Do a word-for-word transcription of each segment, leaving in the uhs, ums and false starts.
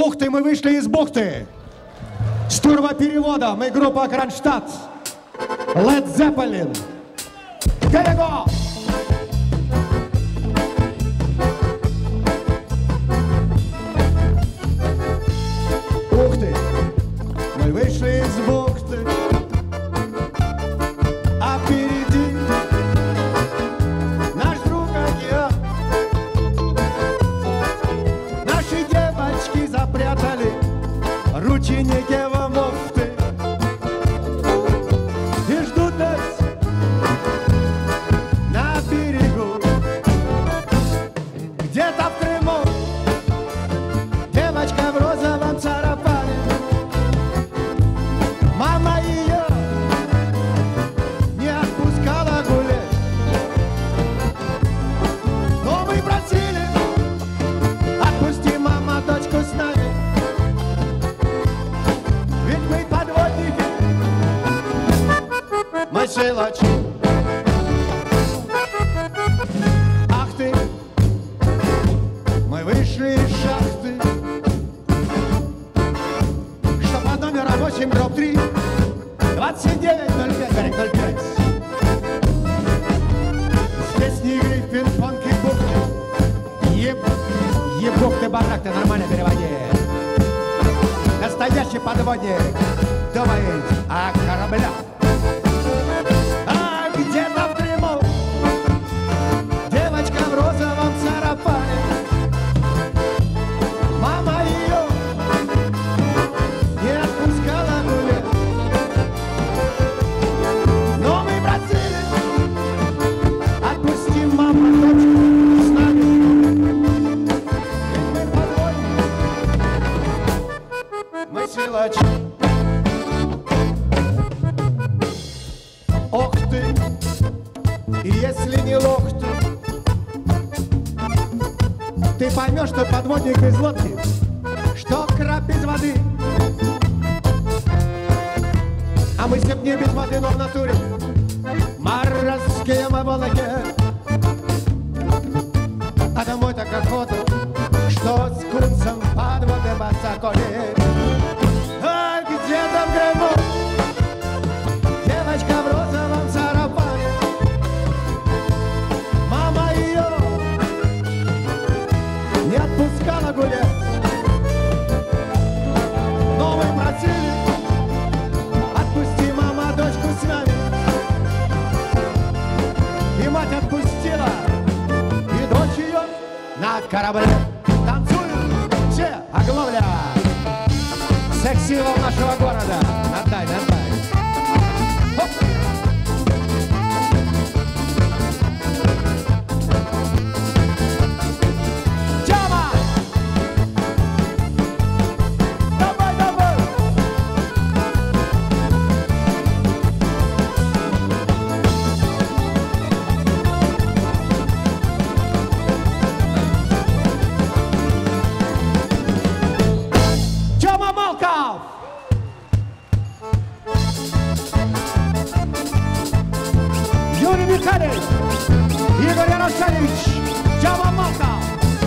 Ух ты, мы вышли из бухты. С турбопереводом мы группа Кронштадт. Led Zeppelin. Here we go! Ух ты, мы вышли из бухты, а впереди наш друг океан. Наши девочки запрятали рученики в муфты и ждут нас на берегу. Где-то в Крыму девочка в розовом сарафане. Мама ее не отпускала гулять, но мы просили: отпусти, мама, дочку с нами, ведь мы подводники, мы силачи. Ах ты, мы вышли из шахты, что под номером восемь дробь три, двадцать девять ноль пять ноль пять. Здесь не игры, пинг-понг и бухты. Еб, ебух ты, барак, ты нормально переводи. Настоящий подводник думает о кораблях. А где-то в Крыму девочка в розовом сарафане. Мама ее не отпускала гулять, но мы просили: отпусти, мама, дочку с нами, ведь мы подводники, мы силачи. Ох ты, и если не лох ты, ты поймешь, что подводник из лодки, что краб без воды. А мы все не без воды, но в натуре морские мы волоки. А домой так охота, что с кунцем под воды высоко летит. А где-то в Крыму девочка в розовом сарафане. Мама ее не отпускала гулять, но мы просили: отпусти, мама, дочку с нами. И мать отпустила, и дочь ее на корабле. Танцуют все, огловля, секс-символ нашего города. Отдай, отдай. Хоп. Тёма! Давай, давай! Тёма Малков! Юрий Михайлович, Игорь Ярошевич, Тёма Малков.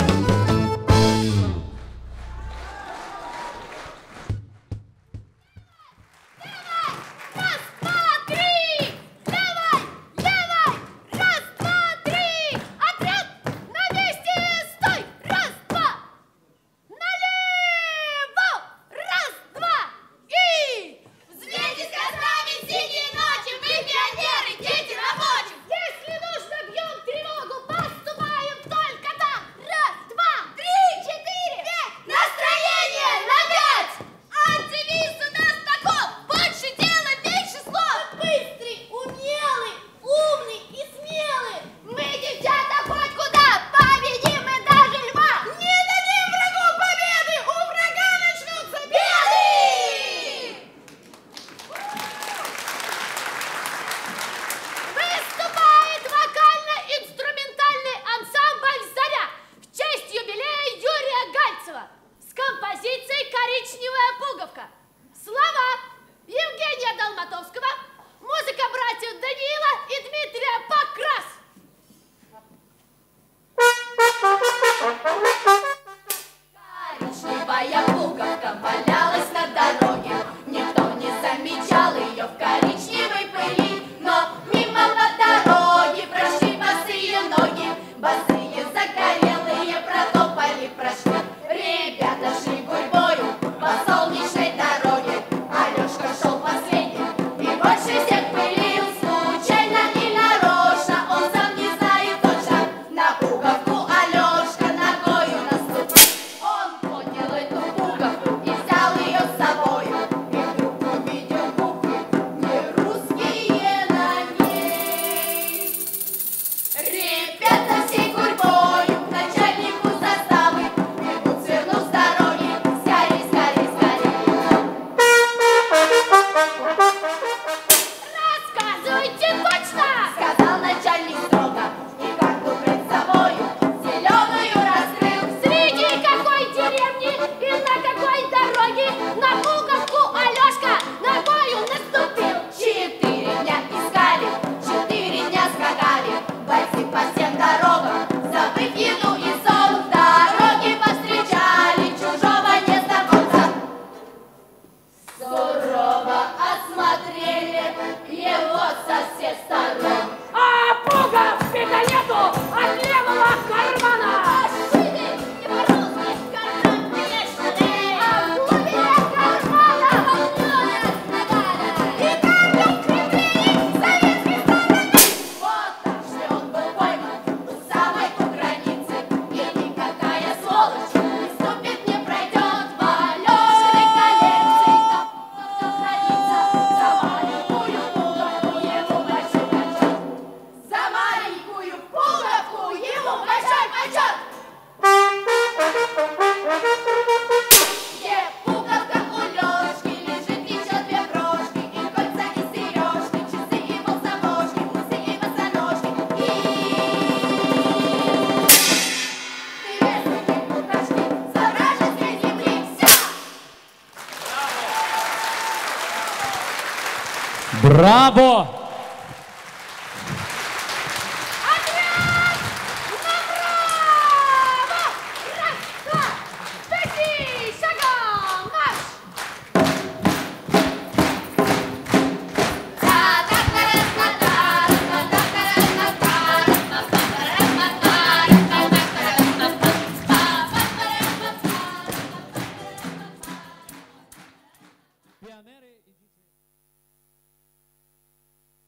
Раз, два, три! Левой! Левой! Раз, два, три! Отряд! На месте! Стой! Раз, два! Налево! Раз, два! И... Взвейтесь кострами синей ночи! Мы пионеры, дети рабочих! Если нужно, бьем тревогу! Поступаем только так! Раз, два, три, четыре, пять! Настроение на пять! Антивиз у нас таков! Больше дела, меньше слов! Быстрый, умелый, умный и смелый! Мы, девчата, хоть куда! Победим мы даже льва! Не дадим врагу победы! У врага начнутся беды! Выступает вокально-инструментальный ансамбль «Заря» в честь юбилея Юрия Гальцева с композицией «Коричневая пуговка». Слова Евгения Долматовского, музыка братьев Даниила и Дмитрия Покрас. Коричневая пуговка. Браво! Отряд! Направо! Раз, два, пяти, шагом, марш! Пионеры, идите.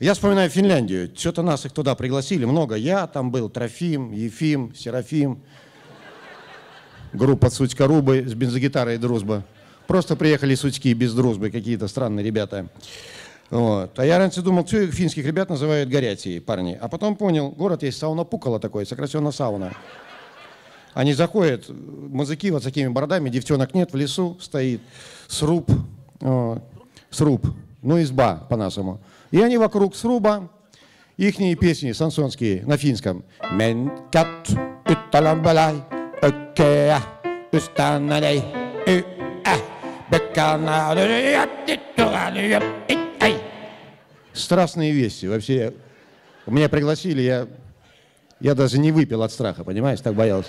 Я вспоминаю Финляндию. Что-то нас их туда пригласили. Много. Я там был. Трофим, Ефим, Серафим. Группа Сучка-Рубы с бензогитарой «Дружба». Просто приехали сучки без дружбы. Какие-то странные ребята. Вот. А я раньше думал, что их финских ребят называют горячие парни. А потом понял, город есть Сауна-Пукало такой, сокращенно сауна. Они заходят, мужики вот с такими бородами, девчонок нет, в лесу стоит сруб, о, сруб, ну изба по-нашему. И они вокруг сруба, ихние песни сансонские на финском. Страстные вести. Вообще, меня пригласили, я, я даже не выпил от страха, понимаешь, так боялся.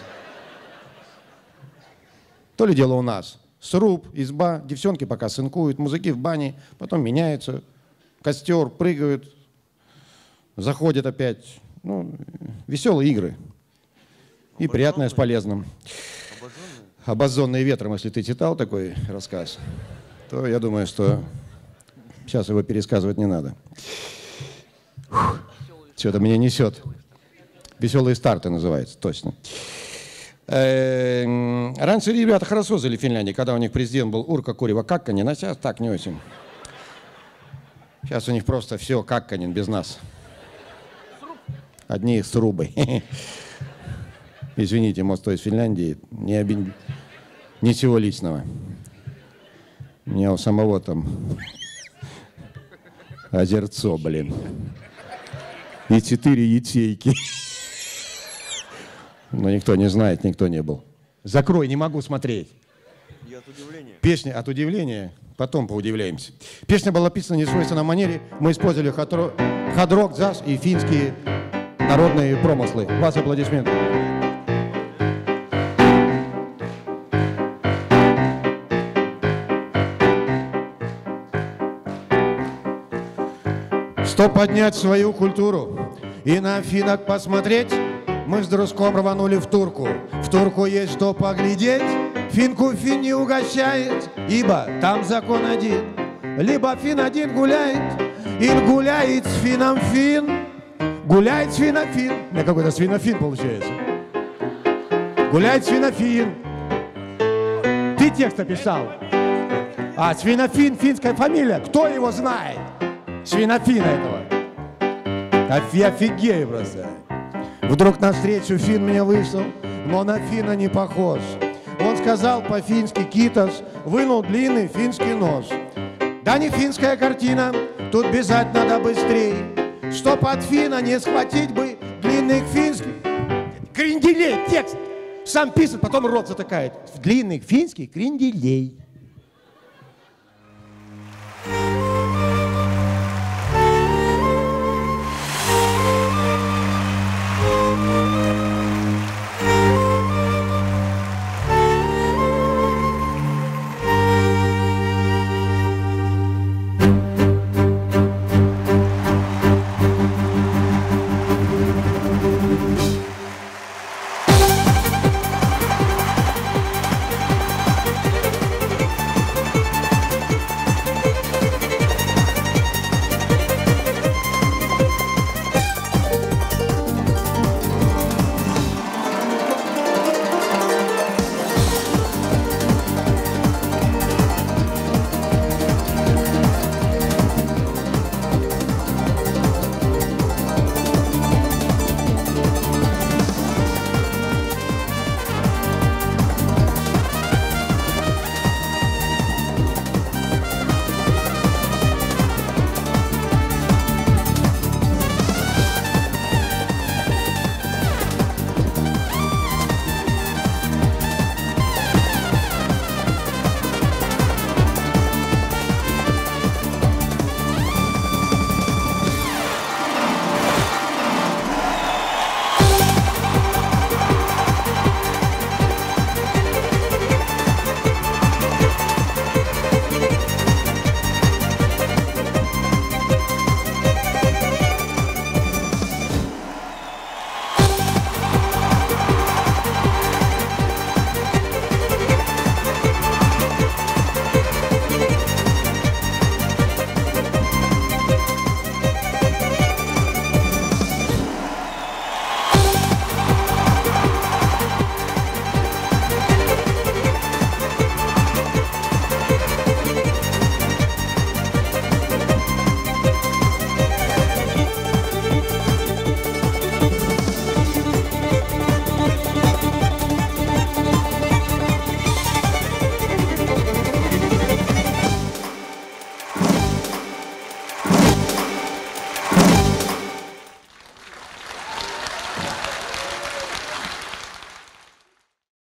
То ли дело у нас. Сруб, изба, девчонки пока сынкуют, мужики в бане, потом меняются, костер, прыгают, заходят опять. Ну, веселые игры. И приятное с полезным. «Обожженные ветром», если ты читал такой рассказ, то я думаю, что сейчас его пересказывать не надо. Что-то меня несет. «Веселые старты» называется, точно. Раньше ребята хорошо жили в Финляндии, когда у них президент был Урка Курева Какканин, а сейчас так не очень. Сейчас у них просто все Какканин без нас. Одни срубы. Извините, может, кто из Финляндии, не обид... ничего личного. У меня у самого там озерцо, блин. И четыре ячейки. Но никто не знает, никто не был. Закрой, не могу смотреть. И от удивления. Песня от удивления, потом поудивляемся. Песня была написана в несвойственной манере. Мы использовали хард-рок, джаз и финские народные промыслы. Ваши аплодисменты. Что поднять свою культуру и на финок посмотреть, мы с дружком рванули в Турку. В Турку есть что поглядеть, финку фин не угощает, ибо там закон один. Либо фин один гуляет, или гуляет с фином фин, гуляет с фином фин. У меня какой-то свинофин получается. Гуляет свинофин. Ты текст описал. А свинофин, финская фамилия, кто его знает? Свинофина этого. Я офигею просто. Вдруг навстречу фин меня вышел, но на фина не похож. Он сказал по-фински «китос», вынул длинный финский нож. Да не финская картина, тут бежать надо быстрее, чтоб от фина не схватить бы длинных финских. Кренделей, текст. Сам пишет, потом рот затыкает. Длинных финских кренделей.